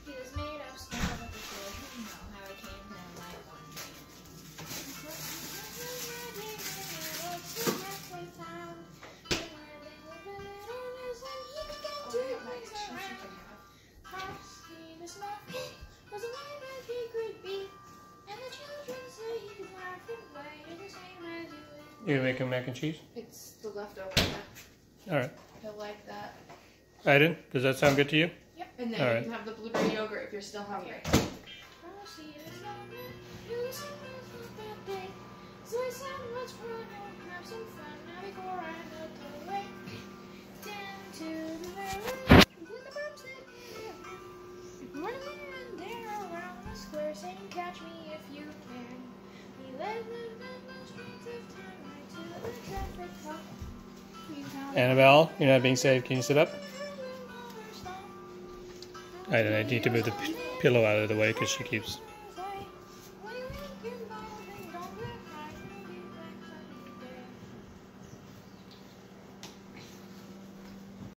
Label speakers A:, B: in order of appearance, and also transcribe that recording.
A: He was made of snow, but the kid didn't know how it came to life one day.
B: You gonna make him mac and cheese?
C: It's the leftover stuff.
B: Alright.
C: He'll like that.
B: Aiden, does that sound good to you?
C: Yep. And then
B: All
C: you
B: right.
C: can have the blueberry yogurt if you're still hungry.
A: Saying, catch me if you can. We led them down the streets of time right to the traffic cop.
B: Annabelle, you're not being saved. Can you sit up? I need to move the pillow out of the way because she keeps